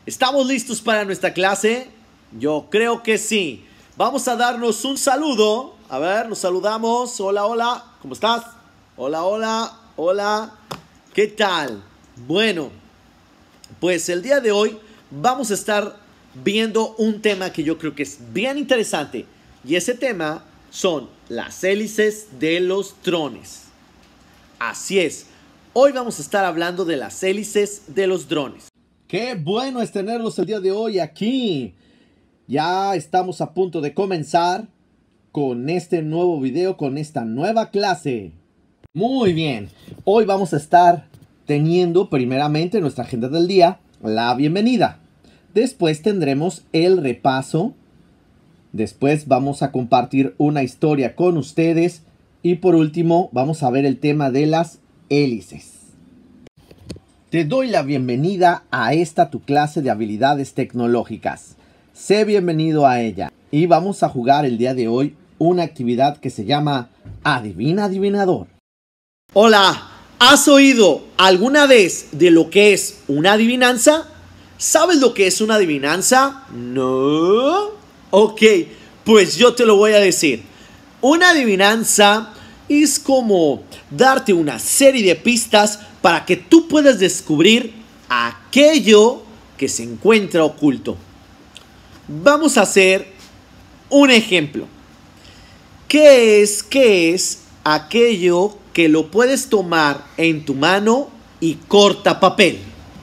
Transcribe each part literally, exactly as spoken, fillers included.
¿Estamos listos para nuestra clase? Yo creo que sí. Vamos a darnos un saludo. A ver, nos saludamos. Hola, hola. ¿Cómo estás? Hola, hola, hola. ¿Qué tal? Bueno, pues el día de hoy vamos a estar viendo un tema que yo creo que es bien interesante. Y ese tema son las hélices de los drones. Así es. Hoy vamos a estar hablando de las hélices de los drones. Qué bueno es tenerlos el día de hoy aquí. Ya estamos a punto de comenzar con este nuevo video, con esta nueva clase. Muy bien. Hoy vamos a estar teniendo primeramente en nuestra agenda del día la bienvenida. Después tendremos el repaso. Después vamos a compartir una historia con ustedes. Y por último vamos a ver el tema de las hélices. Te doy la bienvenida a esta tu clase de habilidades tecnológicas. Sé bienvenido a ella. Y vamos a jugar el día de hoy una actividad que se llama Adivina Adivinador. Hola, ¿has oído alguna vez de lo que es una adivinanza? ¿Sabes lo que es una adivinanza? ¿No? Ok, pues yo te lo voy a decir. Una adivinanza es como darte una serie de pistas para que tú puedas descubrir aquello que se encuentra oculto. Vamos a hacer un ejemplo. ¿Qué es, qué es aquello que lo puedes tomar en tu mano y corta papel?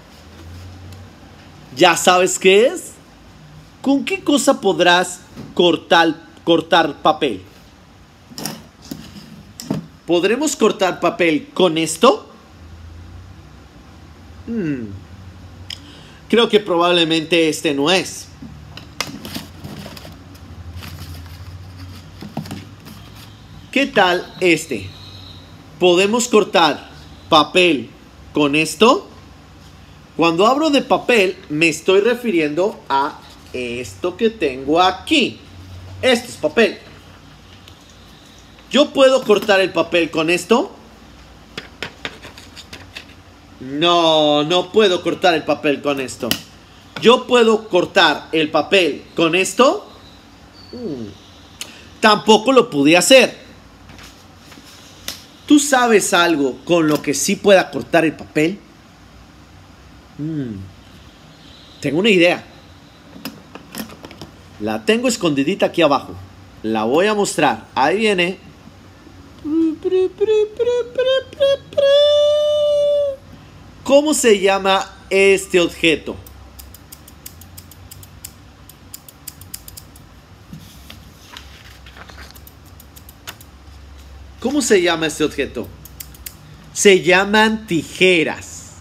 ¿Ya sabes qué es? ¿Con qué cosa podrás cortar, cortar papel? ¿Podremos cortar papel con esto? Hmm. Creo que probablemente este no es. ¿Qué tal este? ¿Podemos cortar papel con esto? Cuando hablo de papel, me estoy refiriendo a esto que tengo aquí. Esto es papel. ¿Yo puedo cortar el papel con esto? No, no puedo cortar el papel con esto. ¿Yo puedo cortar el papel con esto? Hmm. Tampoco lo pude hacer. ¿Tú sabes algo con lo que sí pueda cortar el papel? Hmm. Tengo una idea. La tengo escondidita aquí abajo. La voy a mostrar. Ahí viene. ¿Cómo se llama este objeto? ¿Cómo se llama este objeto? Se llaman tijeras.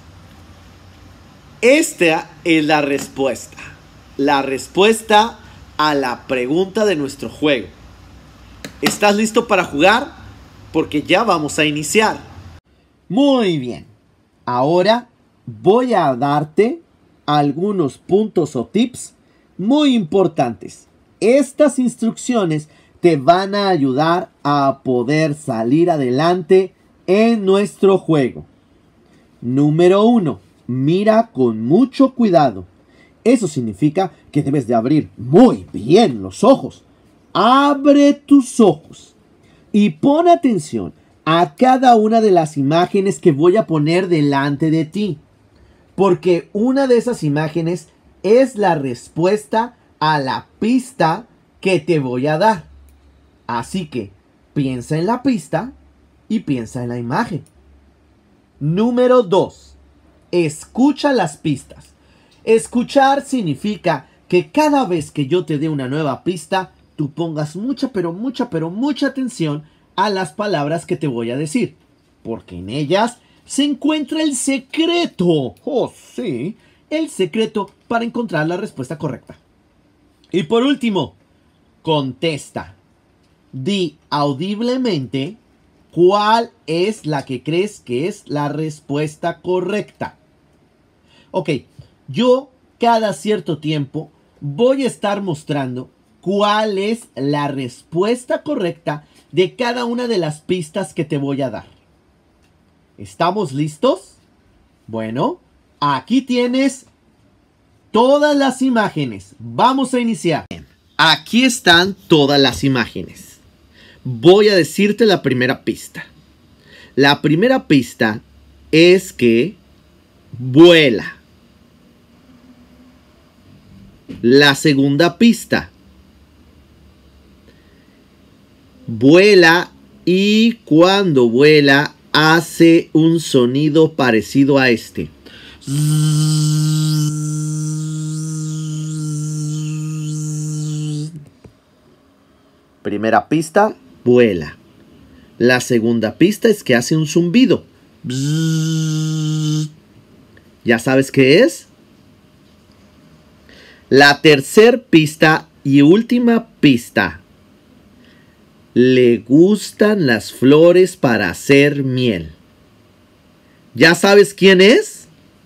Esta es la respuesta. La respuesta a la pregunta de nuestro juego. ¿Estás listo para jugar? Porque ya vamos a iniciar. Muy bien. Ahora voy a darte algunos puntos o tips muy importantes. Estas instrucciones te van a ayudar a poder salir adelante en nuestro juego. Número uno. Mira con mucho cuidado. Eso significa que debes de abrir muy bien los ojos. Abre tus ojos y pon atención a cada una de las imágenes que voy a poner delante de ti. Porque una de esas imágenes es la respuesta a la pista que te voy a dar. Así que piensa en la pista y piensa en la imagen. Número dos. Escucha las pistas. Escuchar significa que cada vez que yo te dé una nueva pista, tú pongas mucha, pero mucha, pero mucha atención a las palabras que te voy a decir. Porque en ellas se encuentra el secreto. Oh, sí. El secreto para encontrar la respuesta correcta. Y por último, contesta. Di audiblemente cuál es la que crees que es la respuesta correcta. Ok, yo cada cierto tiempo voy a estar mostrando cuál es la respuesta correcta de cada una de las pistas que te voy a dar. ¿Estamos listos? Bueno, aquí tienes todas las imágenes. Vamos a iniciar. Aquí están todas las imágenes. Voy a decirte la primera pista. La primera pista es que vuela. La segunda pista. Vuela y cuando vuela hace un sonido parecido a este. Primera pista, vuela. La segunda pista es que hace un zumbido. ¿Ya sabes qué es? La tercera pista y última pista. Le gustan las flores para hacer miel. ¿Ya sabes quién es?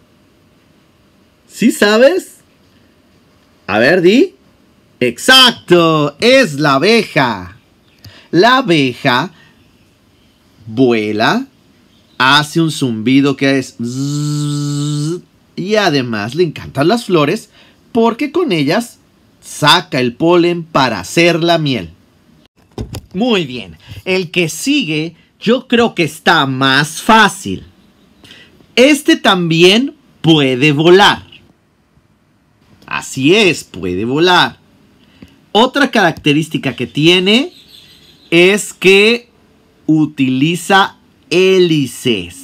¿Sí sabes? A ver, di. ¡Exacto! Es la abeja. La abeja vuela, hace un zumbido que es zzzz, y además le encantan las flores porque con ellas saca el polen para hacer la miel. Muy bien, el que sigue yo creo que está más fácil. Este también puede volar. Así es, puede volar. Otra característica que tiene es que utiliza hélices.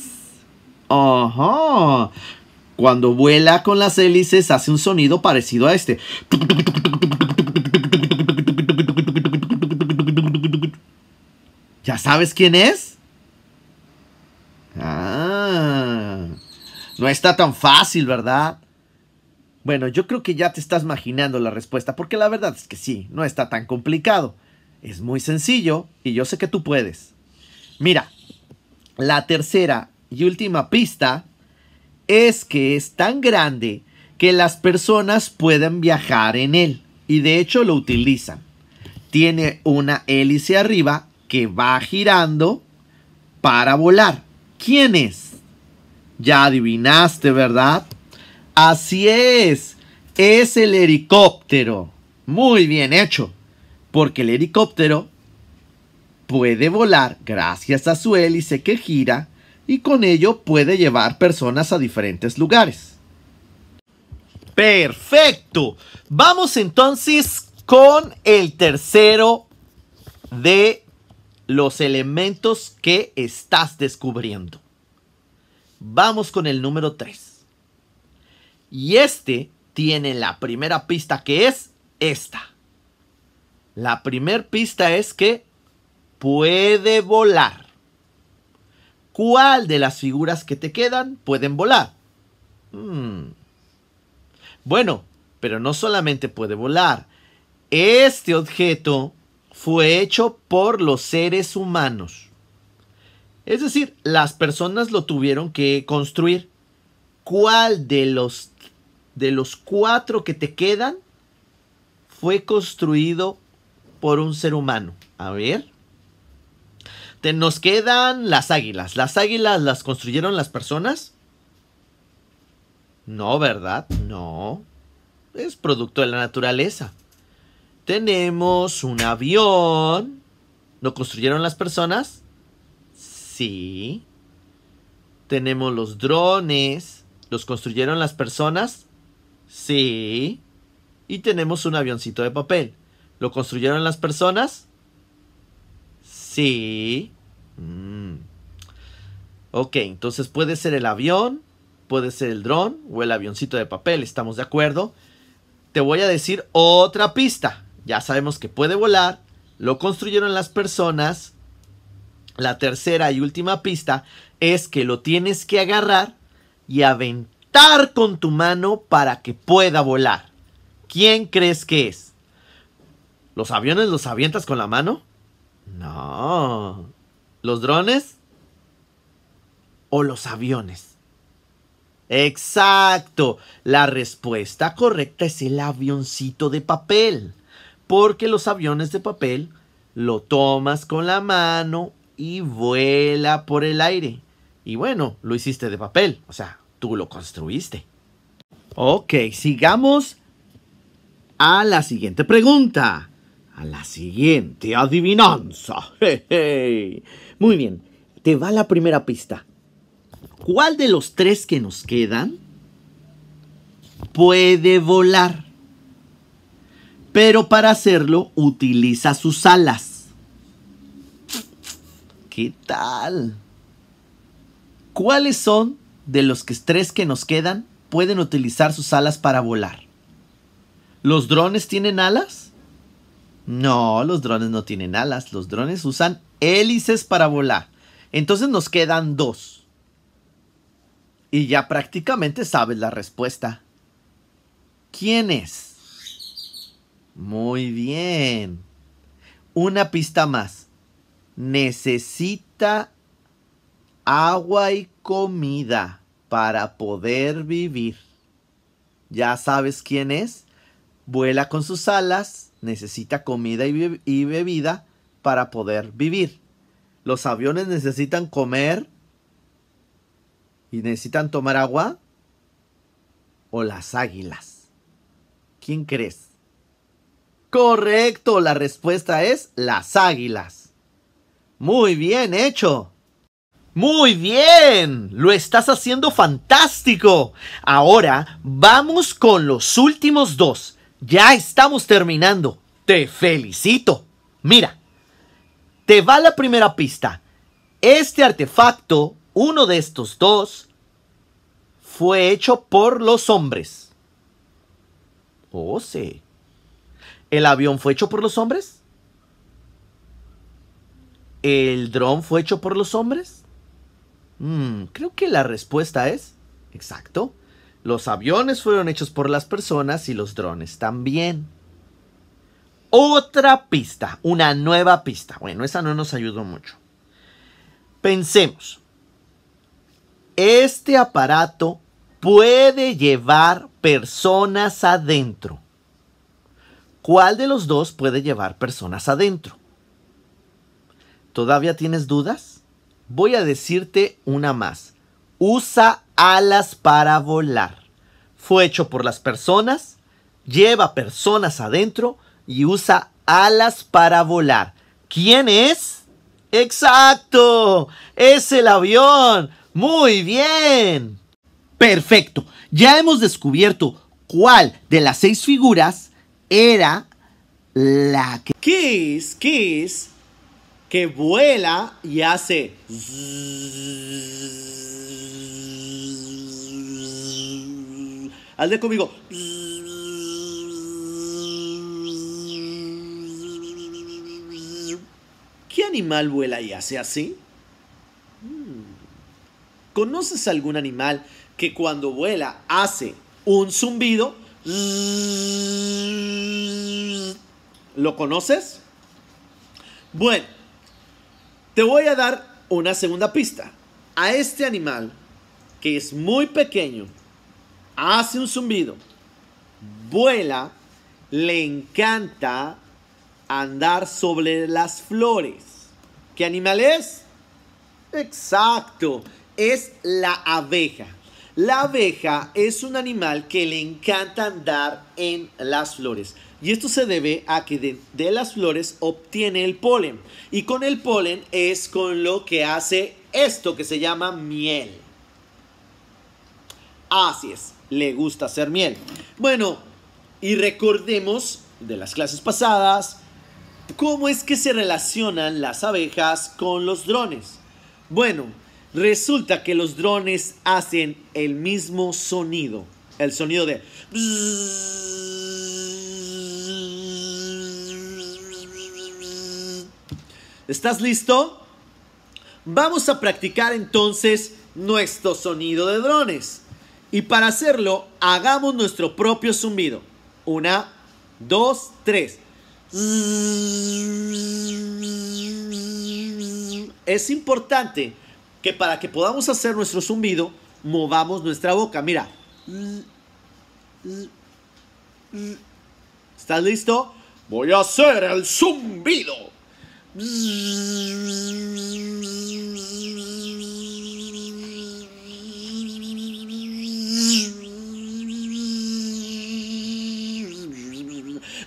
Ajá. Cuando vuela con las hélices hace un sonido parecido a este. ¿Ya sabes quién es? Ah, no está tan fácil, ¿verdad? Bueno, yo creo que ya te estás imaginando la respuesta, porque la verdad es que sí, no está tan complicado. Es muy sencillo y yo sé que tú puedes. Mira, la tercera y última pista es que es tan grande que las personas pueden viajar en él y de hecho lo utilizan. Tiene una hélice arriba que va girando para volar. ¿Quién es? Ya adivinaste, ¿verdad? Así es, es el helicóptero. Muy bien hecho, porque el helicóptero puede volar gracias a su hélice que gira y con ello puede llevar personas a diferentes lugares. ¡Perfecto! Vamos entonces con el tercero de los elementos que estás descubriendo. Vamos con el número tres. Y este tiene la primera pista que es esta. La primera pista es que puede volar. ¿Cuál de las figuras que te quedan pueden volar? Hmm. Bueno, pero no solamente puede volar. Este objeto fue hecho por los seres humanos. Es decir, las personas lo tuvieron que construir. ¿Cuál de los, de los cuatro que te quedan fue construido por un ser humano? A ver. Te, nos quedan las águilas. ¿Las águilas las construyeron las personas? No, ¿verdad? No. Es producto de la naturaleza. Tenemos un avión. ¿Lo construyeron las personas? Sí. Tenemos los drones. ¿Los construyeron las personas? Sí. Y tenemos un avioncito de papel. ¿Lo construyeron las personas? Sí. Mm. Ok, entonces puede ser el avión, puede ser el dron o el avioncito de papel. ¿Estamos de acuerdo? Te voy a decir otra pista. Ya sabemos que puede volar. Lo construyeron las personas. La tercera y última pista es que lo tienes que agarrar y aventar con tu mano para que pueda volar. ¿Quién crees que es? ¿Los aviones los avientas con la mano? No. ¿Los drones? ¿O los aviones? Exacto. La respuesta correcta es el avioncito de papel. Porque los aviones de papel lo tomas con la mano y vuela por el aire. Y bueno, lo hiciste de papel. O sea, tú lo construiste. Ok, sigamos a la siguiente pregunta. A la siguiente adivinanza. Jeje. Muy bien, te va la primera pista. ¿Cuál de los tres que nos quedan puede volar? Pero para hacerlo utiliza sus alas. ¿Qué tal? ¿Cuáles son de los que- tres que nos quedan pueden utilizar sus alas para volar? ¿Los drones tienen alas? No, los drones no tienen alas. Los drones usan hélices para volar. Entonces nos quedan dos. Y ya prácticamente sabes la respuesta. ¿Quién es? Muy bien. Una pista más. Necesita agua y comida para poder vivir. ¿Ya sabes quién es? Vuela con sus alas, necesita comida y, be- y bebida para poder vivir. Los aviones necesitan comer y necesitan tomar agua. ¿O las águilas? ¿Quién crees? Correcto, la respuesta es las águilas. Muy bien hecho. Muy bien, lo estás haciendo fantástico. Ahora vamos con los últimos dos. Ya estamos terminando. Te felicito. Mira, te va la primera pista. Este artefacto, uno de estos dos, fue hecho por los hombres. Oh, sí. ¿El avión fue hecho por los hombres? ¿El dron fue hecho por los hombres? Mm, creo que la respuesta es exacto. Los aviones fueron hechos por las personas y los drones también. Otra pista, una nueva pista. Bueno, esa no nos ayudó mucho. Pensemos. Este aparato puede llevar personas adentro. ¿Cuál de los dos puede llevar personas adentro? ¿Todavía tienes dudas? Voy a decirte una más. Usa alas para volar. Fue hecho por las personas, lleva personas adentro y usa alas para volar. ¿Quién es? ¡Exacto! ¡Es el avión! ¡Muy bien! Perfecto. Ya hemos descubierto cuál de las seis figuras era la que... ¿Qué es? ¿Qué es? Que vuela y hace... Hazle conmigo. ¿Qué animal vuela y hace así? ¿Conoces algún animal que cuando vuela hace un zumbido? ¿Lo conoces? Bueno, te voy a dar una segunda pista. A este animal, que es muy pequeño, hace un zumbido, vuela, le encanta andar sobre las flores. ¿Qué animal es? Exacto, es la abeja. La abeja es un animal que le encanta andar en las flores. Y esto se debe a que de, de las flores obtiene el polen. Y con el polen es con lo que hace esto que se llama miel. Así es, le gusta hacer miel. Bueno, y recordemos de las clases pasadas cómo es que se relacionan las abejas con los drones. Bueno, resulta que los drones hacen el mismo sonido. El sonido de... ¿Estás listo? Vamos a practicar entonces nuestro sonido de drones. Y para hacerlo, hagamos nuestro propio zumbido. Una, dos, tres. Es importante que para que podamos hacer nuestro zumbido, movamos nuestra boca. Mira. ¿Estás listo? Voy a hacer el zumbido.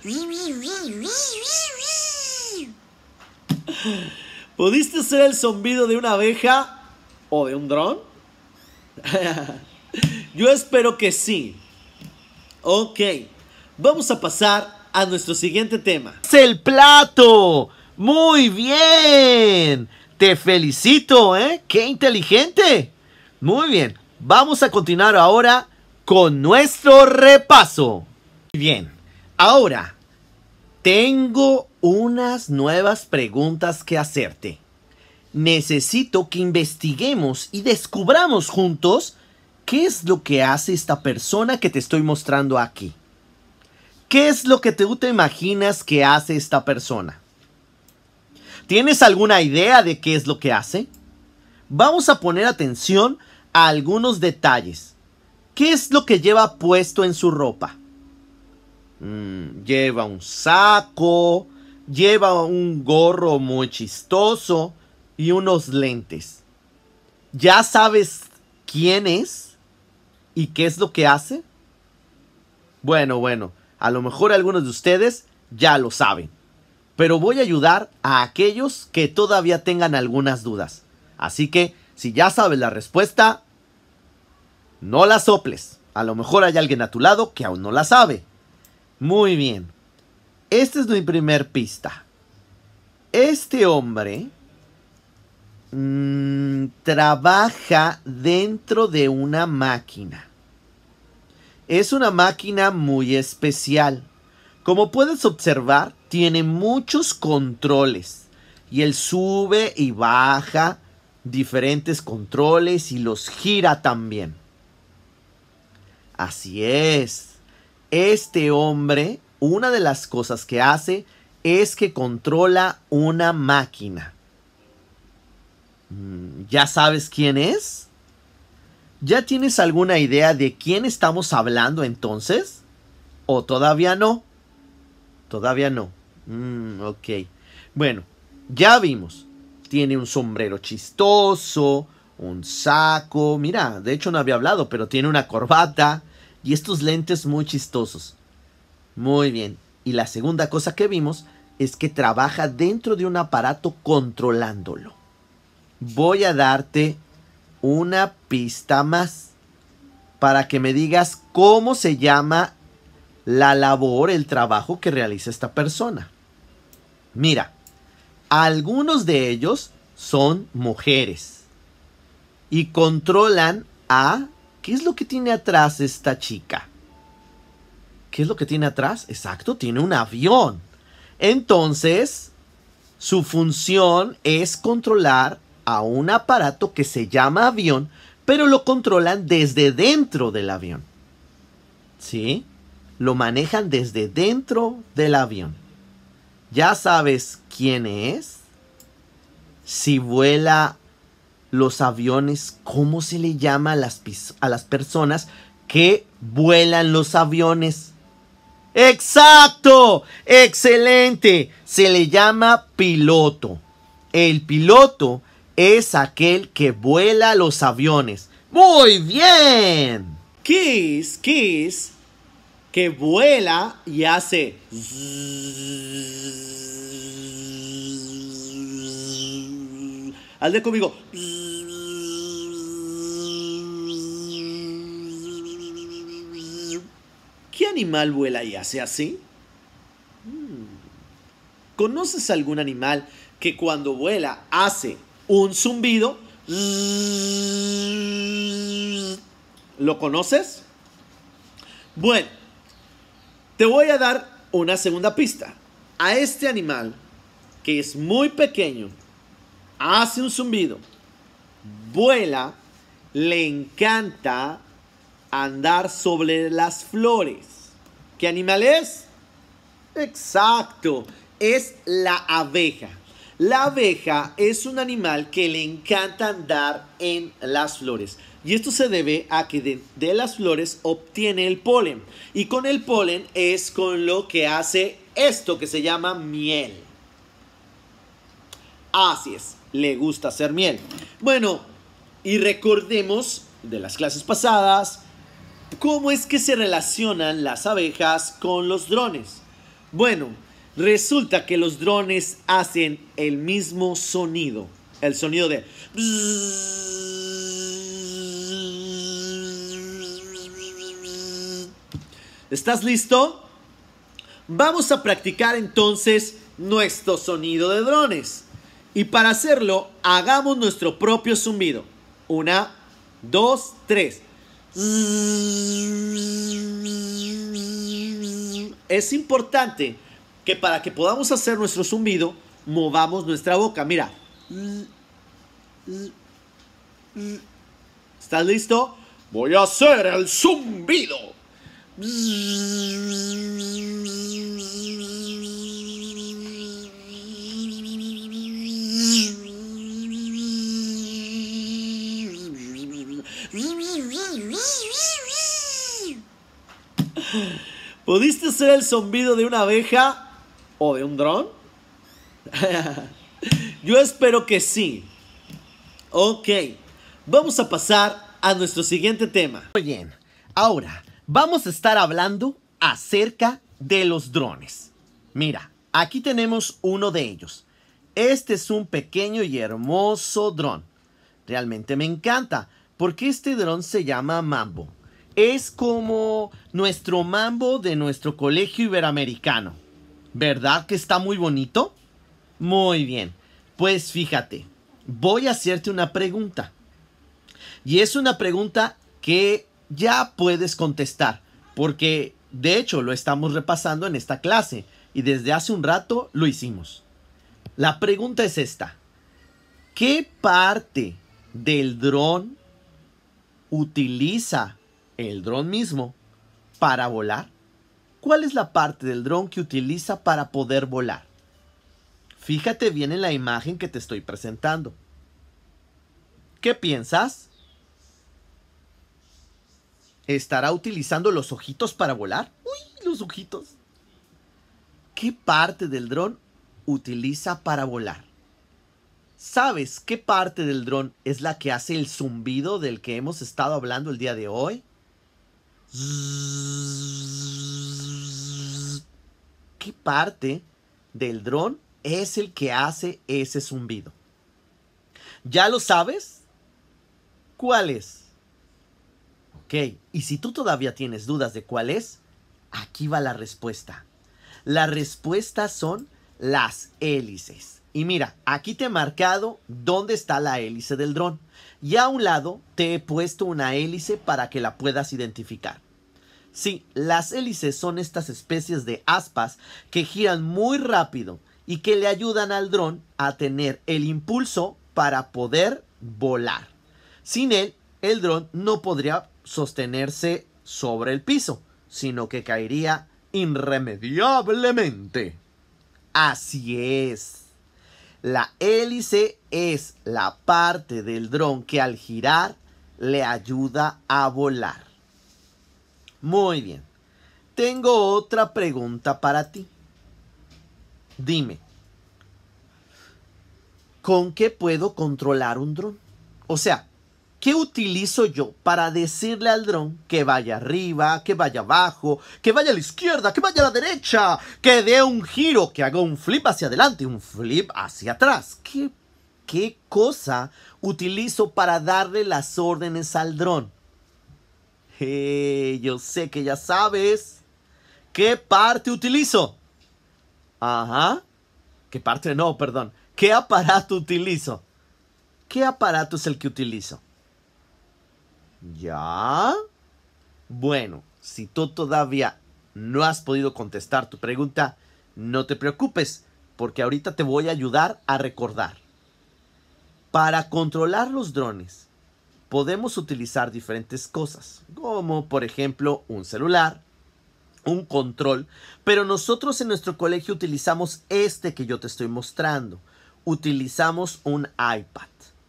¿Pudiste hacer el zumbido de una abeja o de un dron? Yo espero que sí. Ok, vamos a pasar a nuestro siguiente tema. ¡Es el plato! ¡Muy bien! Te felicito, ¿eh? ¡Qué inteligente! Muy bien, vamos a continuar ahora con nuestro repaso. Bien, ahora tengo unas nuevas preguntas que hacerte. Necesito que investiguemos y descubramos juntos qué es lo que hace esta persona que te estoy mostrando aquí. ¿Qué es lo que tú te imaginas que hace esta persona? ¿Tienes alguna idea de qué es lo que hace? Vamos a poner atención a algunos detalles. ¿Qué es lo que lleva puesto en su ropa? Mm, lleva un saco, lleva un gorro muy chistoso y unos lentes. ¿Ya sabes quién es y qué es lo que hace? Bueno, bueno, a lo mejor algunos de ustedes ya lo saben, pero voy a ayudar a aquellos que todavía tengan algunas dudas. Así que, si ya sabes la respuesta, no la soples. A lo mejor hay alguien a tu lado que aún no la sabe. Muy bien. Esta es mi primer pista. Este hombre mmm, trabaja dentro de una máquina. Es una máquina muy especial. Como puedes observar, tiene muchos controles. Y él sube y baja diferentes controles y los gira también. Así es. Este hombre, una de las cosas que hace es que controla una máquina. ¿Ya sabes quién es? ¿Ya tienes alguna idea de quién estamos hablando entonces? ¿O todavía no? Todavía no. Mm, ok. Bueno, ya vimos. Tiene un sombrero chistoso, un saco. Mira, de hecho no había hablado, pero tiene una corbata y estos lentes muy chistosos. Muy bien. Y la segunda cosa que vimos es que trabaja dentro de un aparato controlándolo. Voy a darte una pista más para que me digas cómo se llama la labor, el trabajo que realiza esta persona. Mira, algunos de ellos son mujeres y controlan a... ¿Qué es lo que tiene atrás esta chica? ¿Qué es lo que tiene atrás? Exacto, tiene un avión. Entonces, su función es controlar a un aparato que se llama avión, pero lo controlan desde dentro del avión. ¿Sí? Lo manejan desde dentro del avión. ¿Ya sabes quién es? Si vuela los aviones, ¿cómo se le llama a las, a las personas que vuelan los aviones? ¡Exacto! ¡Excelente! Se le llama piloto. El piloto es aquel que vuela los aviones. ¡Muy bien! ¿Qué es? ¿Qué es? Que vuela y hace... Hazle conmigo. ¿Qué animal vuela y hace así? ¿Conoces algún animal que cuando vuela hace un zumbido? ¿Lo conoces? Bueno, te voy a dar una segunda pista. A este animal, que es muy pequeño, hace un zumbido, vuela, le encanta andar sobre las flores. ¿Qué animal es? Exacto, es la abeja. La abeja es un animal que le encanta andar en las flores. Y esto se debe a que de, de las flores obtiene el polen. Y con el polen es con lo que hace esto que se llama miel. Así es, le gusta hacer miel. Bueno, y recordemos de las clases pasadas cómo es que se relacionan las abejas con los drones. Bueno, resulta que los drones hacen el mismo sonido. El sonido de... ¿Estás listo? Vamos a practicar entonces nuestro sonido de drones. Y para hacerlo, hagamos nuestro propio zumbido. Una, dos, tres. Es importante que para que podamos hacer nuestro zumbido, movamos nuestra boca. Mira. ¿Estás listo? Voy a hacer el zumbido. ¿Pudiste hacer el zumbido de una abeja o de un dron? Yo espero que sí. Ok, vamos a pasar a nuestro siguiente tema. Muy bien, ahora vamos a estar hablando acerca de los drones. Mira, aquí tenemos uno de ellos. Este es un pequeño y hermoso dron. Realmente me encanta porque este dron se llama Mambo. Es como nuestro Mambo de nuestro colegio iberoamericano. ¿Verdad que está muy bonito? Muy bien. Pues fíjate, voy a hacerte una pregunta. Y es una pregunta que ya puedes contestar. Porque de hecho lo estamos repasando en esta clase. Y desde hace un rato lo hicimos. La pregunta es esta. ¿Qué parte del dron utiliza el dron mismo para volar? ¿Cuál es la parte del dron que utiliza para poder volar? Fíjate bien en la imagen que te estoy presentando. ¿Qué piensas? ¿Estará utilizando los ojitos para volar? ¡Uy, los ojitos! ¿Qué parte del dron utiliza para volar? ¿Sabes qué parte del dron es la que hace el zumbido del que hemos estado hablando el día de hoy? ¿Qué parte del dron es el que hace ese zumbido? ¿Ya lo sabes? ¿Cuál es? Ok, y si tú todavía tienes dudas de cuál es, aquí va la respuesta. La respuesta son las hélices. Y mira, aquí te he marcado dónde está la hélice del dron. Y a un lado te he puesto una hélice para que la puedas identificar. Sí, las hélices son estas especies de aspas que giran muy rápido y que le ayudan al dron a tener el impulso para poder volar. Sin él, el dron no podría sostenerse sobre el piso, sino que caería irremediablemente. Así es. La hélice es la parte del dron que al girar le ayuda a volar. Muy bien. Tengo otra pregunta para ti. Dime, ¿con qué puedo controlar un dron? O sea, ¿qué utilizo yo para decirle al dron que vaya arriba, que vaya abajo, que vaya a la izquierda, que vaya a la derecha, que dé un giro, que haga un flip hacia adelante, un flip hacia atrás? ¿Qué, qué cosa utilizo para darle las órdenes al dron? Hey, yo sé que ya sabes. ¿Qué parte utilizo? Ajá. ¿Qué parte? No, perdón. ¿Qué aparato utilizo? ¿Qué aparato es el que utilizo? ¿Ya? Bueno, si tú todavía no has podido contestar tu pregunta, no te preocupes, porque ahorita te voy a ayudar a recordar. Para controlar los drones, podemos utilizar diferentes cosas, como por ejemplo un celular, un control, pero nosotros en nuestro colegio utilizamos este que yo te estoy mostrando. Utilizamos un iPad.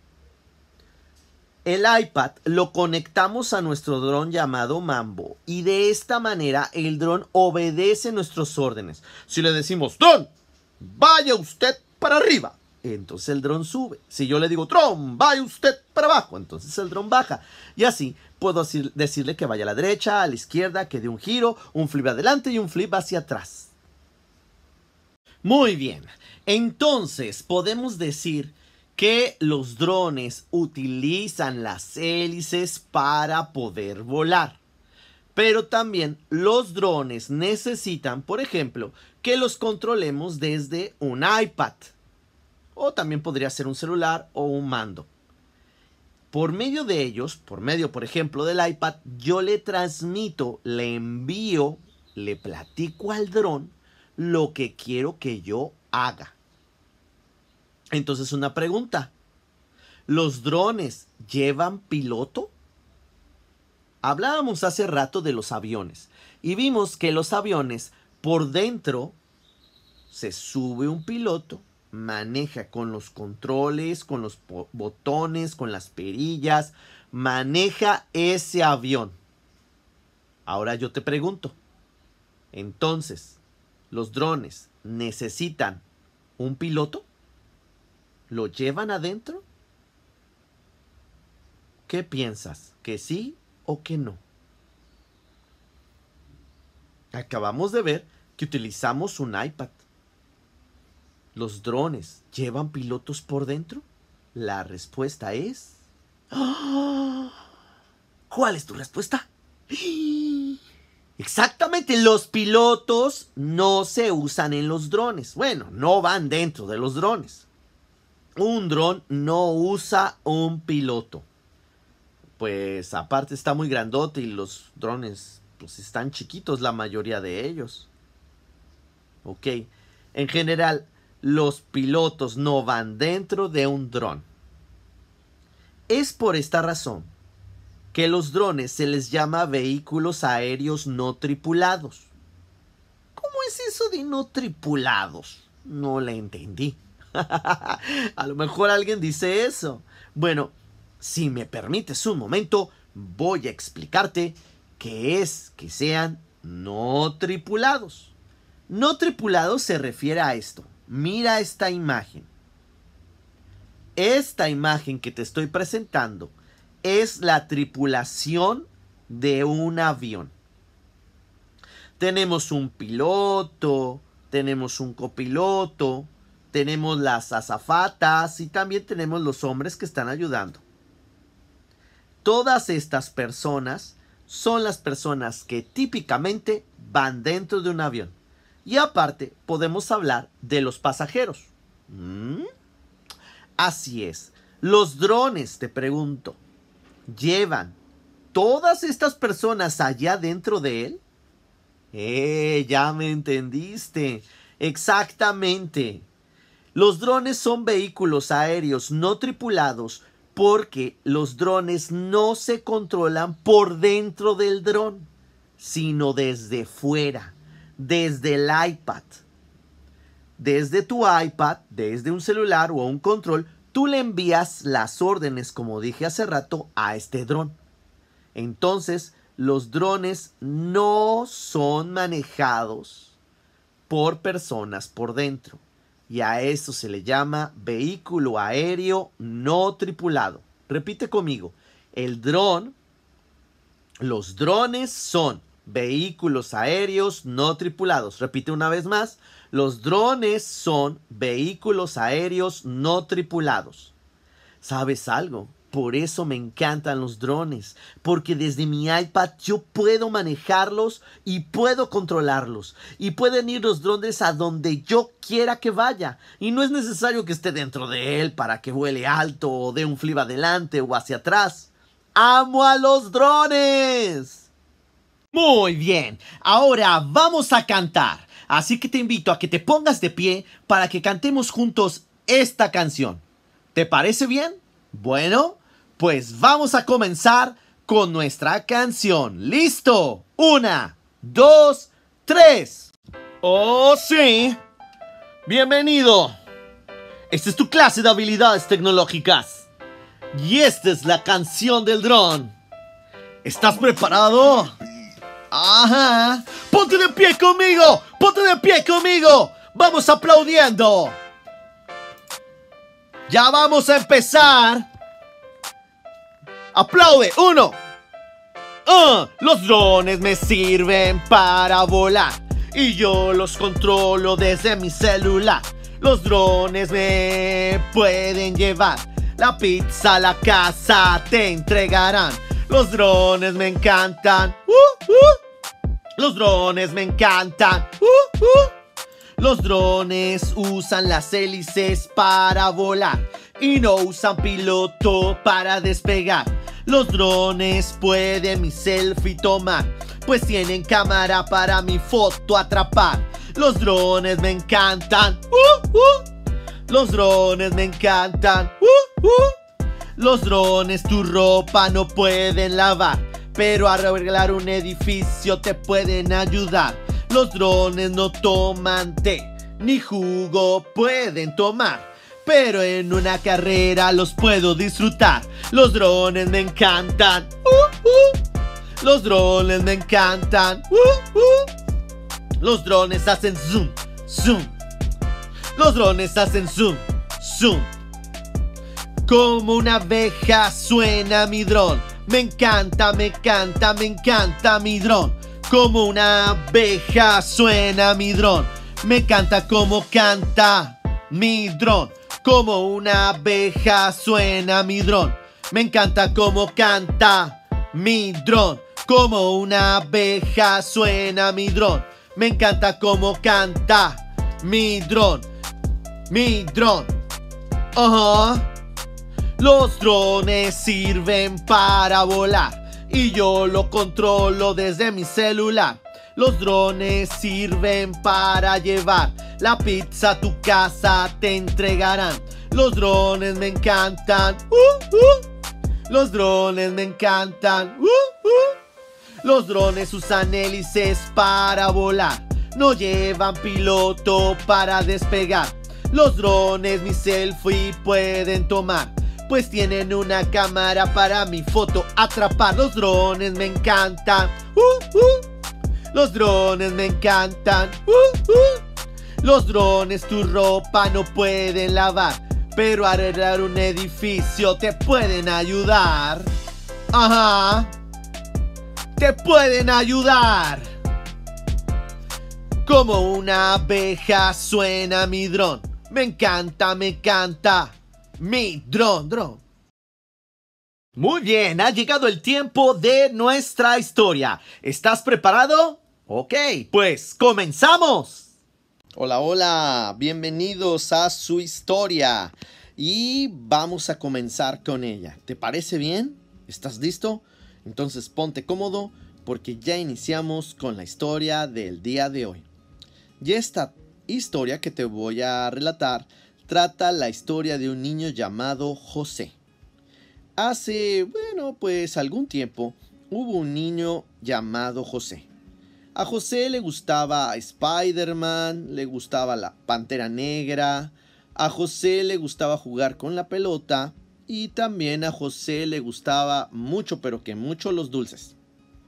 El iPad lo conectamos a nuestro dron llamado Mambo y de esta manera el dron obedece nuestros órdenes. Si le decimos, dron, vaya usted para arriba, entonces el dron sube. Si yo le digo, dron, vaya usted para abajo, entonces el dron baja. Y así puedo decirle que vaya a la derecha, a la izquierda, que dé un giro, un flip adelante y un flip hacia atrás. Muy bien. Entonces, podemos decir que los drones utilizan las hélices para poder volar. Pero también los drones necesitan, por ejemplo, que los controlemos desde un iPad. O también podría ser un celular o un mando. Por medio de ellos, por medio, por ejemplo, del iPad, yo le transmito, le envío, le platico al dron lo que quiero que yo haga. Entonces, una pregunta. ¿Los drones llevan piloto? Hablábamos hace rato de los aviones y vimos que los aviones por dentro se sube un piloto, maneja con los controles, con los botones, con las perillas, maneja ese avión. Ahora yo te pregunto, entonces, ¿los drones necesitan un piloto? ¿Lo llevan adentro? ¿Qué piensas? ¿Que sí o que no? Acabamos de ver que utilizamos un iPad. ¿Los drones llevan pilotos por dentro? La respuesta es... ¡Oh! ¿Cuál es tu respuesta? Exactamente, los pilotos no se usan en los drones. Bueno, no van dentro de los drones. Un dron no usa un piloto. Pues aparte está muy grandote y los drones pues están chiquitos, la mayoría de ellos. Ok, en general los pilotos no van dentro de un dron. Es por esta razón que los drones se les llama vehículos aéreos no tripulados. ¿Cómo es eso de no tripulados? No la entendí. A lo mejor alguien dice eso. Bueno, si me permites un momento, voy a explicarte qué es que sean no tripulados. No tripulados se refiere a esto. Mira esta imagen. Esta imagen que te estoy presentando es la tripulación de un avión. Tenemos un piloto, tenemos un copiloto, tenemos las azafatas y también tenemos los hombres que están ayudando. Todas estas personas son las personas que típicamente van dentro de un avión. Y aparte, podemos hablar de los pasajeros. ¿Mm? Así es. Los drones, te pregunto, ¿llevan todas estas personas allá dentro de él? Eh, ya me entendiste. Exactamente. Los drones son vehículos aéreos no tripulados porque los drones no se controlan por dentro del dron, sino desde fuera, desde el iPad. Desde tu iPad, desde un celular o un control, tú le envías las órdenes, como dije hace rato, a este dron. Entonces, los drones no son manejados por personas por dentro. Y a eso se le llama vehículo aéreo no tripulado. Repite conmigo. El dron, los drones son vehículos aéreos no tripulados. Repite una vez más. Los drones son vehículos aéreos no tripulados. ¿Sabes algo? Por eso me encantan los drones, porque desde mi iPad yo puedo manejarlos y puedo controlarlos. Y pueden ir los drones a donde yo quiera que vaya. Y no es necesario que esté dentro de él para que vuele alto o dé un flip adelante o hacia atrás. ¡Amo a los drones! Muy bien, ahora vamos a cantar. Así que te invito a que te pongas de pie para que cantemos juntos esta canción. ¿Te parece bien? Bueno, pues vamos a comenzar con nuestra canción. ¿Listo? Una, dos, tres. ¡Oh, sí! ¡Bienvenido! Esta es tu clase de habilidades tecnológicas. Y esta es la canción del dron. ¿Estás preparado? ¡Ajá! ¡Ponte de pie conmigo! ¡Ponte de pie conmigo! ¡Vamos aplaudiendo! ¡Ya vamos a empezar! ¡Aplaude! ¡Uno! Uh, los drones me sirven para volar y yo los controlo desde mi celular. Los drones me pueden llevar la pizza a la casa, te entregarán. Los drones me encantan. Uh, uh. Los drones me encantan. Uh, uh. Los drones usan las hélices para volar y no usan piloto para despegar. Los drones pueden mi selfie tomar, pues tienen cámara para mi foto atrapar. Los drones me encantan. Uh, uh. Los drones me encantan. Uh, uh. Los drones tu ropa no pueden lavar, pero a arreglar un edificio te pueden ayudar. Los drones no toman té, ni jugo pueden tomar, pero en una carrera los puedo disfrutar. Los drones me encantan. Uh, uh. Los drones me encantan. Uh, uh. Los drones hacen zoom, zoom. Los drones hacen zoom, zoom. Como una abeja suena mi dron. Me encanta, me encanta, me encanta mi dron. Como una abeja suena mi dron. Me encanta como canta mi dron. Como una abeja suena mi dron. Me encanta como canta mi dron. Como una abeja suena mi dron. Me encanta como canta mi dron. Mi dron. Ajá. Los drones sirven para volar y yo lo controlo desde mi celular. Los drones sirven para llevar la pizza a tu casa, te entregarán. Los drones me encantan. Uh, uh. Los drones me encantan. Uh, uh. Los drones usan hélices para volar, no llevan piloto para despegar. Los drones mi selfie pueden tomar, pues tienen una cámara para mi foto atrapar. Los drones me encantan. Uh, uh. Los drones me encantan. Uh, uh. Los drones tu ropa no pueden lavar, pero a arreglar un edificio te pueden ayudar. Ajá. Te pueden ayudar. Como una abeja suena mi dron. Me encanta, me encanta mi dron, dron. Muy bien, ha llegado el tiempo de nuestra historia. ¿Estás preparado? Ok, pues comenzamos. Hola, hola, bienvenidos a su historia. Y vamos a comenzar con ella. ¿Te parece bien? ¿Estás listo? Entonces ponte cómodo porque ya iniciamos con la historia del día de hoy. Y esta historia que te voy a relatar trata la historia de un niño llamado José. Hace, bueno, pues algún tiempo hubo un niño llamado José. A José le gustaba Spider-Man, le gustaba la Pantera Negra, a José le gustaba jugar con la pelota y también a José le gustaba mucho, pero que mucho, los dulces.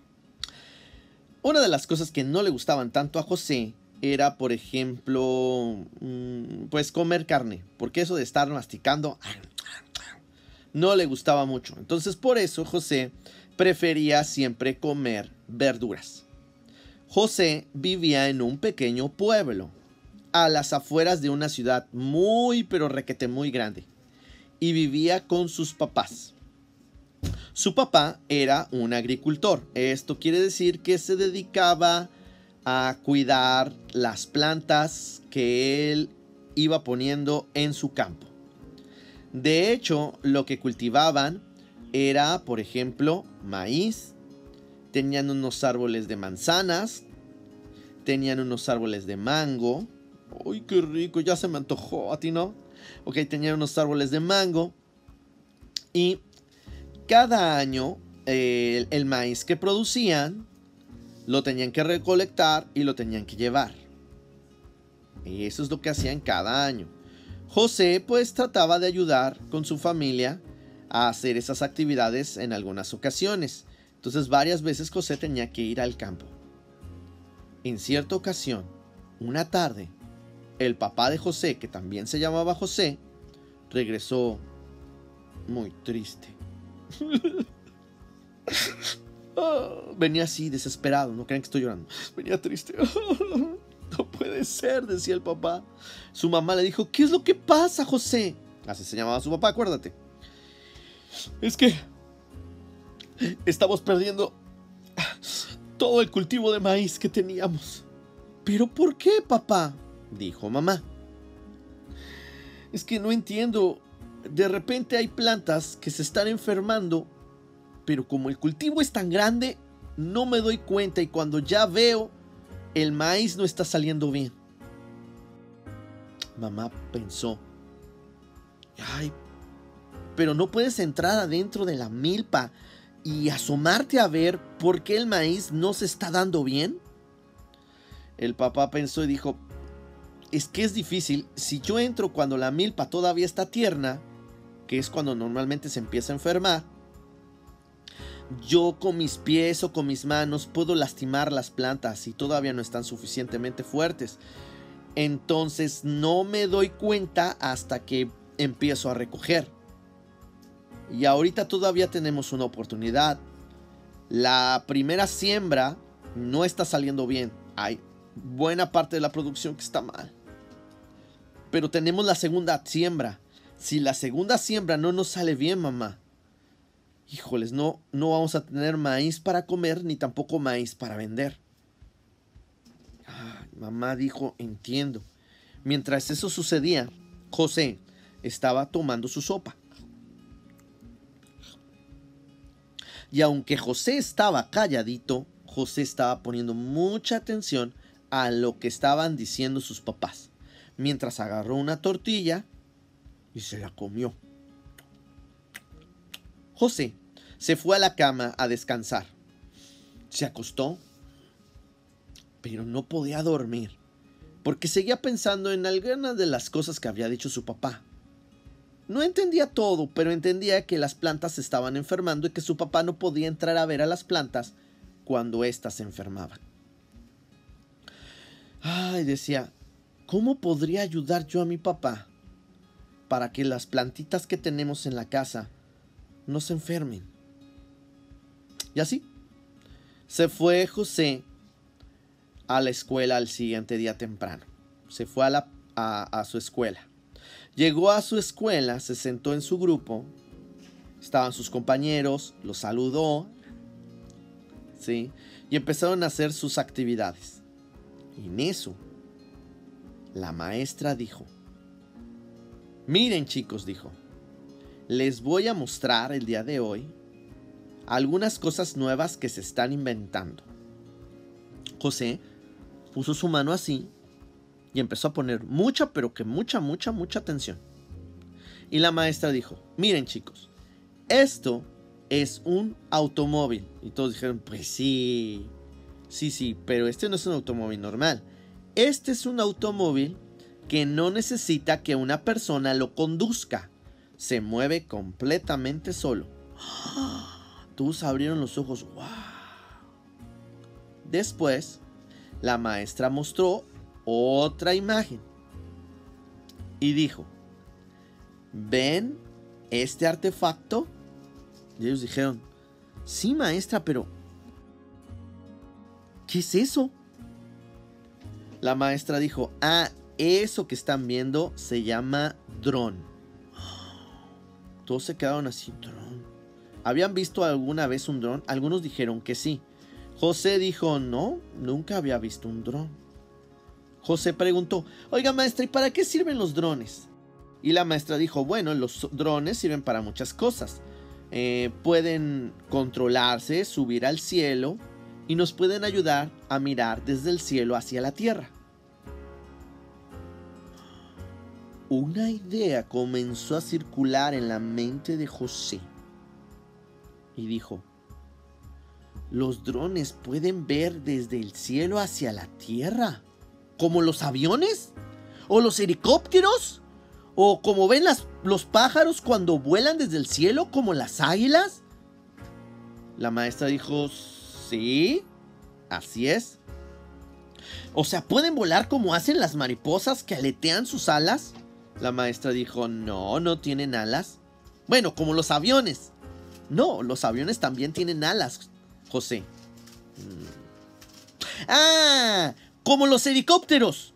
Una de las cosas que no le gustaban tanto a José era, por ejemplo, pues comer carne, porque eso de estar masticando no le gustaba mucho. Entonces por eso José prefería siempre comer verduras. José vivía en un pequeño pueblo, a las afueras de una ciudad muy pero requete muy grande, y vivía con sus papás. Su papá era un agricultor. Esto quiere decir que se dedicaba a cuidar las plantas que él iba poniendo en su campo. De hecho, lo que cultivaban era, por ejemplo, maíz. Tenían unos árboles de manzanas. Tenían unos árboles de mango. ¡Uy, qué rico! Ya se me antojó, ¿a ti no? Ok, tenían unos árboles de mango. Y cada año eh, el, el maíz que producían lo tenían que recolectar y lo tenían que llevar. Y eso es lo que hacían cada año. José pues trataba de ayudar con su familia a hacer esas actividades en algunas ocasiones. Entonces varias veces José tenía que ir al campo. En cierta ocasión, una tarde, el papá de José, que también se llamaba José, regresó muy triste. Oh, venía así, desesperado. No crean que estoy llorando. Venía triste. puede ser, decía el papá. Su mamá le dijo, ¿qué es lo que pasa, José? Así se llamaba su papá, acuérdate. Es que estamos perdiendo todo el cultivo de maíz que teníamos. ¿Pero por qué, papá? Dijo mamá. Es que no entiendo. De repente hay plantas que se están enfermando, pero como el cultivo es tan grande, no me doy cuenta y cuando ya veo, el maíz no está saliendo bien. Mamá pensó, ay, pero no puedes entrar adentro de la milpa y asomarte a ver por qué el maíz no se está dando bien. El papá pensó y dijo, es que es difícil. Si yo entro cuando la milpa todavía está tierna, que es cuando normalmente se empieza a enfermar, yo con mis pies o con mis manos puedo lastimar las plantas y todavía no están suficientemente fuertes. Entonces no me doy cuenta hasta que empiezo a recoger. Y ahorita todavía tenemos una oportunidad. La primera siembra no está saliendo bien. Hay buena parte de la producción que está mal. Pero tenemos la segunda siembra. Si la segunda siembra no nos sale bien, mamá, híjoles, no, no vamos a tener maíz para comer ni tampoco maíz para vender. Ay, mamá dijo, entiendo. Mientras eso sucedía, José estaba tomando su sopa. Y aunque José estaba calladito, José estaba poniendo mucha atención a lo que estaban diciendo sus papás. Mientras agarró una tortilla y se la comió. José se fue a la cama a descansar. Se acostó, pero no podía dormir, porque seguía pensando en algunas de las cosas que había dicho su papá. No entendía todo, pero entendía que las plantas se estaban enfermando y que su papá no podía entrar a ver a las plantas cuando éstas se enfermaban. Ay, decía, ¿cómo podría ayudar yo a mi papá para que las plantitas que tenemos en la casa no se enfermen? Y así se fue José a la escuela al siguiente día temprano. Se fue a, la, a, a su escuela. Llegó a su escuela, se sentó en su grupo. Estaban sus compañeros, los saludó, ¿sí? Y empezaron a hacer sus actividades. Y en eso, la maestra dijo, miren chicos, dijo, les voy a mostrar el día de hoy algunas cosas nuevas que se están inventando. José puso su mano así y empezó a poner mucha, pero que mucha, mucha, mucha atención. Y la maestra dijo, miren chicos, esto es un automóvil. Y todos dijeron, pues sí, sí, sí, pero este no es un automóvil normal. Este es un automóvil que no necesita que una persona lo conduzca. Se mueve completamente solo. Todos abrieron los ojos. ¡Wow! Después, la maestra mostró otra imagen y dijo, ¿ven este artefacto? Y ellos dijeron, sí maestra, pero ¿qué es eso? La maestra dijo, ah, eso que están viendo se llama dron. Todos se quedaron así, dron. ¿Habían visto alguna vez un dron? Algunos dijeron que sí. José dijo, no, nunca había visto un dron. José preguntó, oiga maestra, ¿y para qué sirven los drones? Y la maestra dijo, bueno, los drones sirven para muchas cosas. Eh, pueden controlarse, subir al cielo y nos pueden ayudar a mirar desde el cielo hacia la tierra. Una idea comenzó a circular en la mente de José y dijo, los drones pueden ver desde el cielo hacia la tierra, como los aviones o los helicópteros, o como ven las, los pájaros cuando vuelan desde el cielo, como las águilas. La maestra dijo, sí, así es. O sea, ¿pueden volar como hacen las mariposas que aletean sus alas? La maestra dijo, no, no tienen alas. Bueno, como los aviones. No, los aviones también tienen alas, José. Mm. ¡Ah! Como los helicópteros.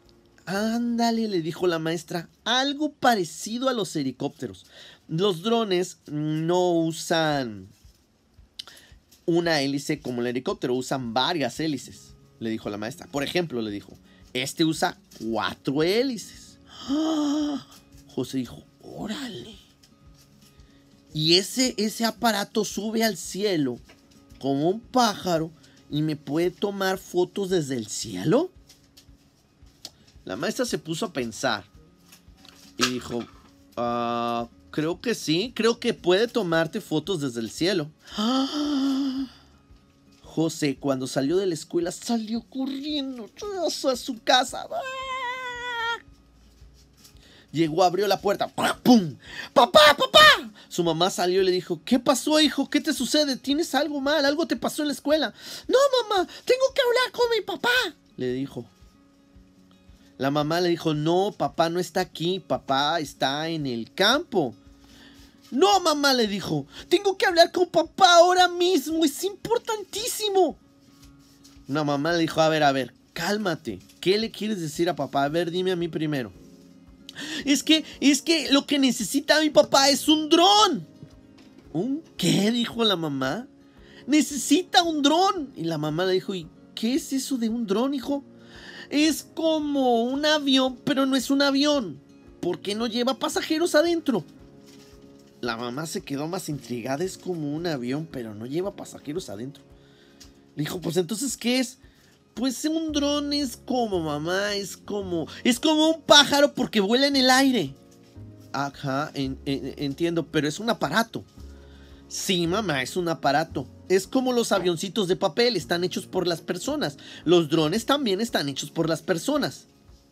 Ándale, le dijo la maestra, algo parecido a los helicópteros. Los drones no usan una hélice como el helicóptero, usan varias hélices, le dijo la maestra. Por ejemplo, le dijo, este usa cuatro hélices. ¡Ah! José dijo, órale. Y ese, ese aparato sube al cielo como un pájaro y me puede tomar fotos desde el cielo. La maestra se puso a pensar y dijo, uh, creo que sí, creo que puede tomarte fotos desde el cielo. ¡Ah! José, cuando salió de la escuela, salió corriendo a su casa. ¡Ah! Llegó, abrió la puerta. ¡Pum! ¡Papá, papá! Su mamá salió y le dijo, ¿qué pasó, hijo? ¿Qué te sucede? ¿Tienes algo mal? ¿Algo te pasó en la escuela? No, mamá, tengo que hablar con mi papá, le dijo. La mamá le dijo, no, papá no está aquí, papá está en el campo. No, mamá, le dijo, tengo que hablar con papá ahora mismo, es importantísimo. La mamá le dijo, a ver, a ver, cálmate, ¿qué le quieres decir a papá? A ver, dime a mí primero. Es que, es que lo que necesita mi papá es un dron. ¿Un qué? Dijo la mamá. Necesita un dron. Y la mamá le dijo, ¿y qué es eso de un dron, hijo? Es como un avión, pero no es un avión, porque no lleva pasajeros adentro. La mamá se quedó más intrigada. Es como un avión, pero no lleva pasajeros adentro. Le dijo, pues entonces, ¿qué es? Pues un dron es como, mamá, es como... Es como un pájaro porque vuela en el aire. Ajá, en, en, entiendo, pero es un aparato. Sí, mamá, es un aparato. Es como los avioncitos de papel, están hechos por las personas. Los drones también están hechos por las personas.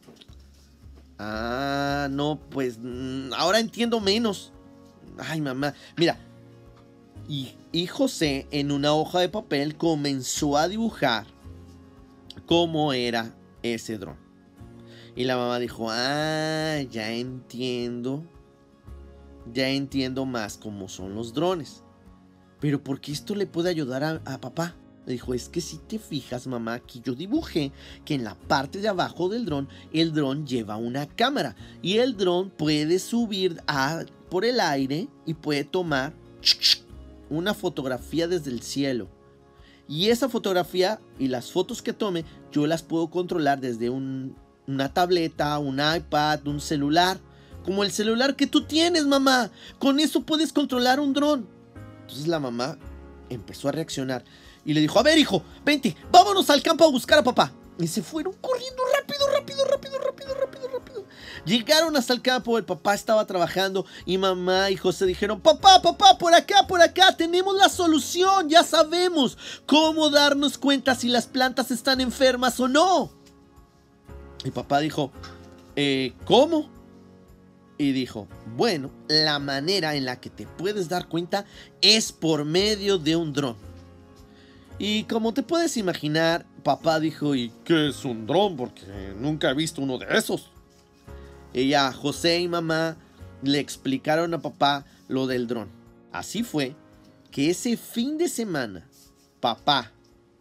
Ah, no, pues ahora entiendo menos. Ay, mamá, mira. Y, y José en una hoja de papel comenzó a dibujar cómo era ese dron. Y la mamá dijo, ah, ya entiendo. Ya entiendo más cómo son los drones. Pero ¿por qué esto le puede ayudar a, a papá? Le dijo, es que si te fijas, mamá, aquí yo dibujé que en la parte de abajo del dron, el dron lleva una cámara. Y el dron puede subir a, por el aire y puede tomar una fotografía desde el cielo. Y esa fotografía y las fotos que tome, yo las puedo controlar desde un, una tableta, un iPad, un celular. Como el celular que tú tienes, mamá. Con eso puedes controlar un dron. Entonces la mamá empezó a reaccionar y le dijo, a ver, hijo, vente, vámonos al campo a buscar a papá. Y se fueron corriendo rápido, rápido, rápido, rápido, rápido, rápido. Llegaron hasta el campo, el papá estaba trabajando y mamá y José dijeron, papá, papá, por acá, por acá, tenemos la solución, ya sabemos cómo darnos cuenta si las plantas están enfermas o no. Y papá dijo, eh, ¿cómo? Y dijo, bueno, la manera en la que te puedes dar cuenta es por medio de un dron. Y como te puedes imaginar, papá dijo, ¿y qué es un dron? Porque nunca he visto uno de esos. Y ya José y mamá le explicaron a papá lo del dron. Así fue que ese fin de semana, papá,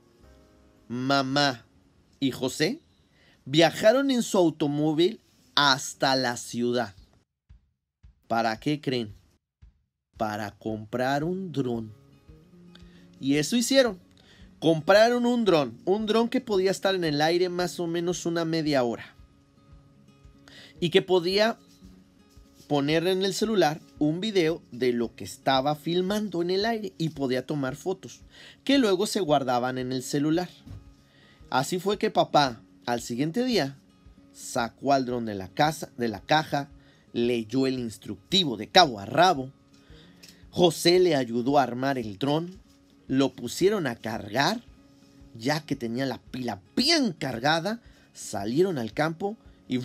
mamá y José viajaron en su automóvil hasta la ciudad. ¿Para qué creen? Para comprar un dron. Y eso hicieron. Compraron un dron. Un dron que podía estar en el aire más o menos una media hora. Y que podía poner en el celular un video de lo que estaba filmando en el aire. Y podía tomar fotos. Que luego se guardaban en el celular. Así fue que papá, al siguiente día, sacó al dron de la casa, de la caja. Leyó el instructivo de cabo a rabo. José le ayudó a armar el dron. Lo pusieron a cargar. Ya que tenía la pila bien cargada, salieron al campo y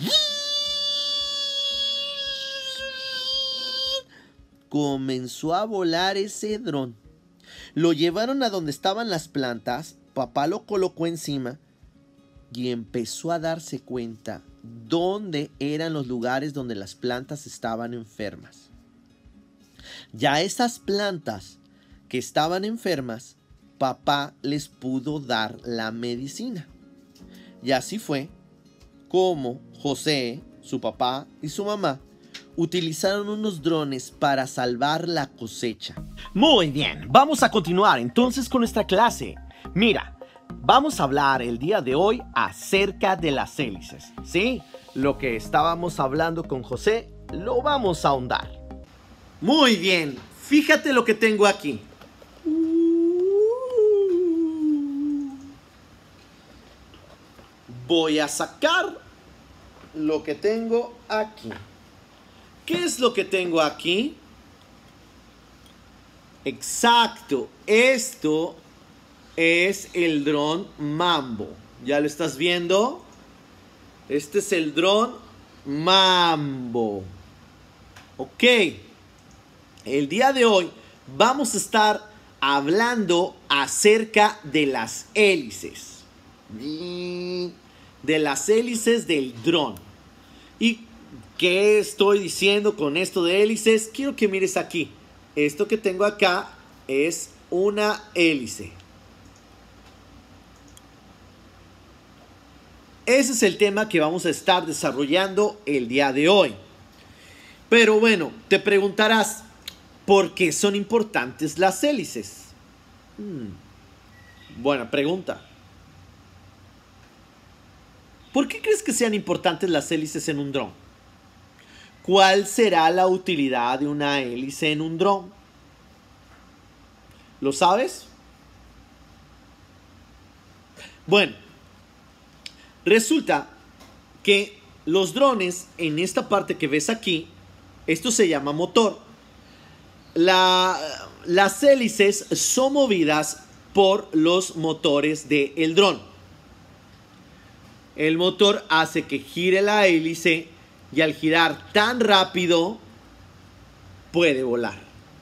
comenzó a volar ese dron. Lo llevaron a donde estaban las plantas. Papá lo colocó encima y empezó a darse cuenta dónde eran los lugares donde las plantas estaban enfermas. Ya esas plantas que estaban enfermas, papá les pudo dar la medicina. Y así fue como José, su papá y su mamá utilizaron unos drones para salvar la cosecha. Muy bien, vamos a continuar entonces con nuestra clase. Mira, vamos a hablar el día de hoy acerca de las hélices, ¿sí? Lo que estábamos hablando con José, lo vamos a ahondar. Muy bien, fíjate lo que tengo aquí. Voy a sacar lo que tengo aquí. ¿Qué es lo que tengo aquí? Exacto, esto es el dron Mambo. ¿Ya lo estás viendo? Este es el dron Mambo. Ok, el día de hoy vamos a estar hablando acerca de las hélices. De las hélices del dron. ¿Y qué estoy diciendo con esto de hélices? Quiero que mires aquí. Esto que tengo acá es una hélice. Ese es el tema que vamos a estar desarrollando el día de hoy. Pero bueno, te preguntarás, ¿por qué son importantes las hélices? Hmm, buena pregunta. ¿Por qué crees que sean importantes las hélices en un dron? ¿Cuál será la utilidad de una hélice en un dron? ¿Lo sabes? Bueno, resulta que los drones, en esta parte que ves aquí, esto se llama motor. La, las hélices son movidas por los motores del dron. El motor hace que gire la hélice y al girar tan rápido puede volar.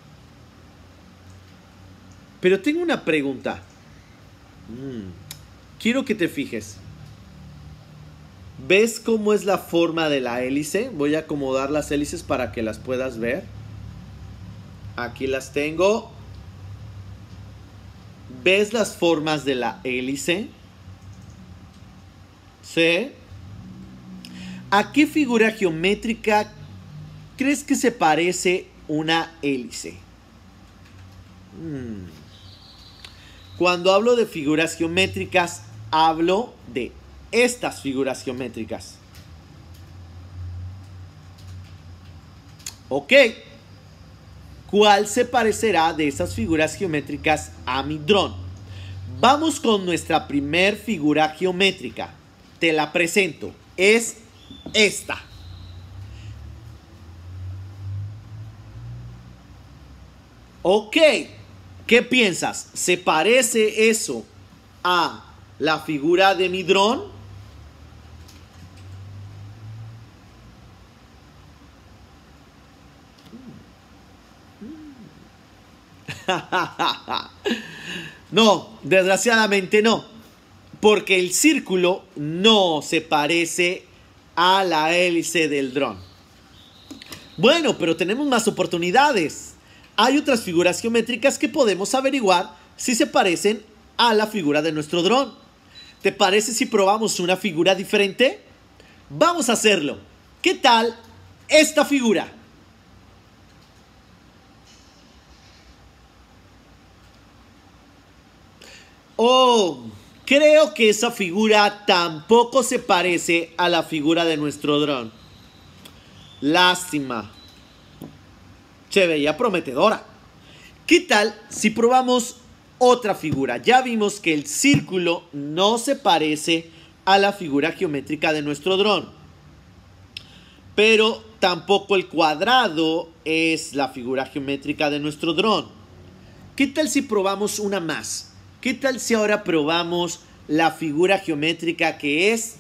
Pero tengo una pregunta. Mm, quiero que te fijes. ¿Ves cómo es la forma de la hélice? Voy a acomodar las hélices para que las puedas ver. Aquí las tengo. ¿Ves las formas de la hélice? ¿Sí? ¿A qué figura geométrica crees que se parece una hélice? Hmm. Cuando hablo de figuras geométricas, hablo de estas figuras geométricas. Ok. ¿Cuál se parecerá de esas figuras geométricas a mi dron? Vamos con nuestra primer figura geométrica. Te la presento. Es esta. Ok. ¿Qué piensas? ¿Se parece eso a la figura de mi dron? No, desgraciadamente no. Porque el círculo no se parece a la hélice del dron. Bueno, pero tenemos más oportunidades. Hay otras figuras geométricas que podemos averiguar si se parecen a la figura de nuestro dron. ¿Te parece si probamos una figura diferente? Vamos a hacerlo. ¿Qué tal esta figura? Oh, creo que esa figura tampoco se parece a la figura de nuestro dron. Lástima. Se veía prometedora. ¿Qué tal si probamos otra figura? Ya vimos que el círculo no se parece a la figura geométrica de nuestro dron. Pero tampoco el cuadrado es la figura geométrica de nuestro dron. ¿Qué tal si probamos una más? ¿Qué tal si ahora probamos la figura geométrica que es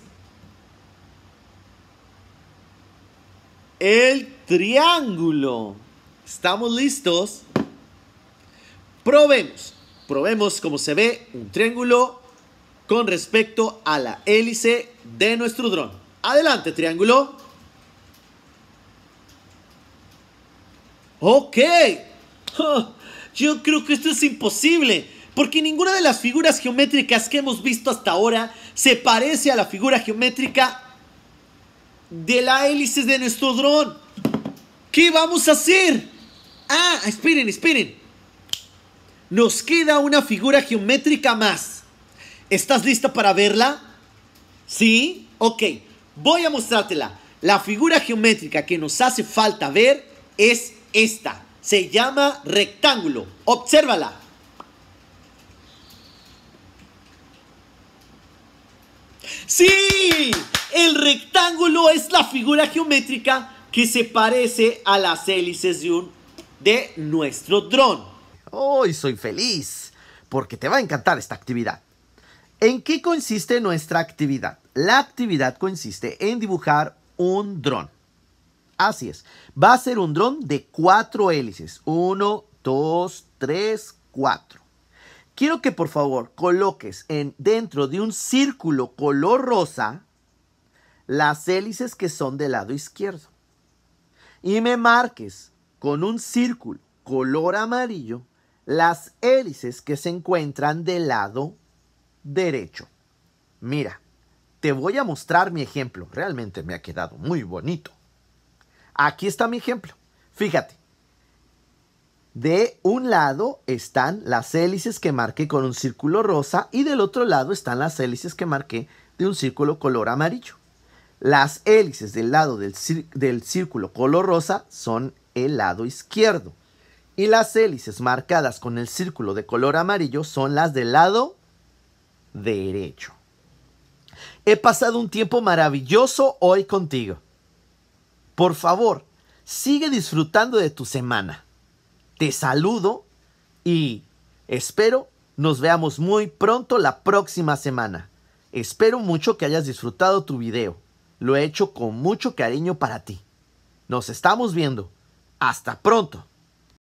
el triángulo? ¿Estamos listos? Probemos. Probemos cómo se ve un triángulo con respecto a la hélice de nuestro dron. Adelante, triángulo. Ok. Oh, yo creo que esto es imposible, porque ninguna de las figuras geométricas que hemos visto hasta ahora se parece a la figura geométrica de la hélice de nuestro dron. ¿Qué vamos a hacer? Ah, esperen, esperen. Nos queda una figura geométrica más. ¿Estás lista para verla? ¿Sí? Ok, voy a mostrártela. La figura geométrica que nos hace falta ver es esta. Se llama rectángulo. Obsérvala. ¡Sí! El rectángulo es la figura geométrica que se parece a las hélices de, un, de nuestro dron. Hoy soy feliz porque te va a encantar esta actividad. ¿En qué consiste nuestra actividad? La actividad consiste en dibujar un dron. Así es. Va a ser un dron de cuatro hélices. Uno, dos, tres, cuatro. Quiero que por favor coloques en, dentro de un círculo color rosa las hélices que son del lado izquierdo. Y me marques con un círculo color amarillo las hélices que se encuentran del lado derecho. Mira, te voy a mostrar mi ejemplo. Realmente me ha quedado muy bonito. Aquí está mi ejemplo. Fíjate. De un lado están las hélices que marqué con un círculo rosa y del otro lado están las hélices que marqué de un círculo color amarillo. Las hélices del lado del, del círculo color rosa son el lado izquierdo y las hélices marcadas con el círculo de color amarillo son las del lado derecho. He pasado un tiempo maravilloso hoy contigo. Por favor, sigue disfrutando de tu semana. Te saludo y espero nos veamos muy pronto la próxima semana. Espero mucho que hayas disfrutado tu video. Lo he hecho con mucho cariño para ti. Nos estamos viendo. Hasta pronto.